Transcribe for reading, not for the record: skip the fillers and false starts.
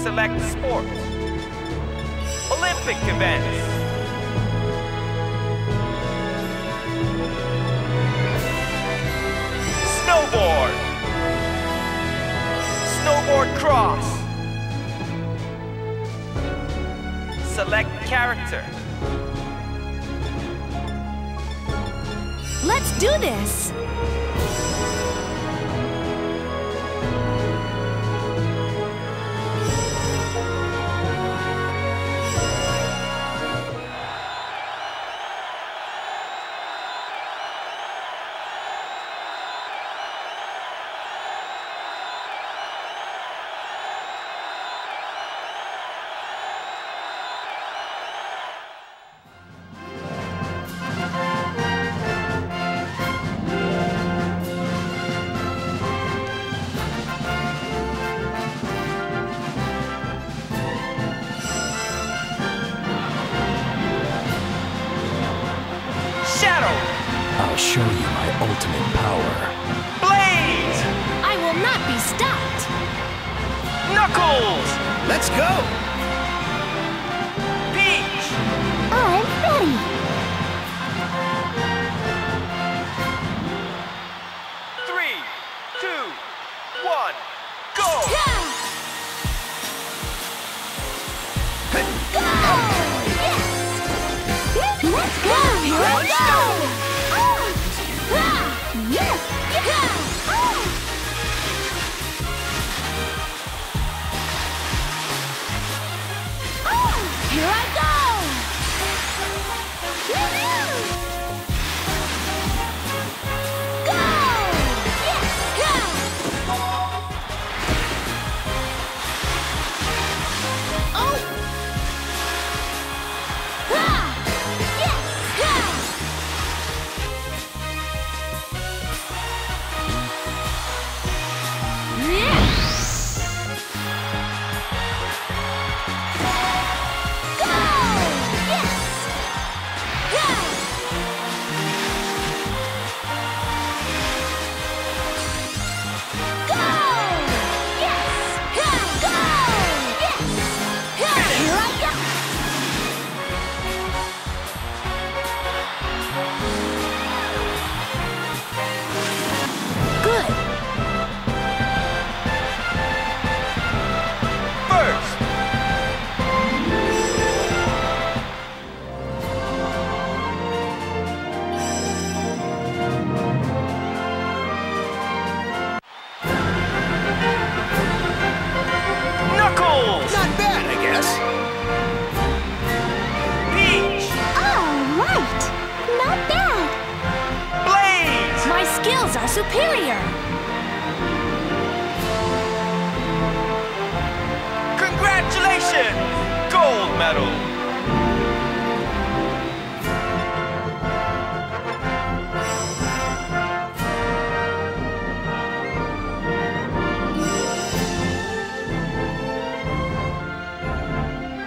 Select sport. Olympic events. Snowboard. Snowboard cross. Select character. Let's do this! I'll show you my ultimate power. Blaze! I will not be stopped! Knuckles! Let's go! Peach! I'm ready! 3, 2, 1, go! Let's go! Here I go! Yes! Here I go! Go! Yes! Oh! Are superior! Congratulations! Gold medal!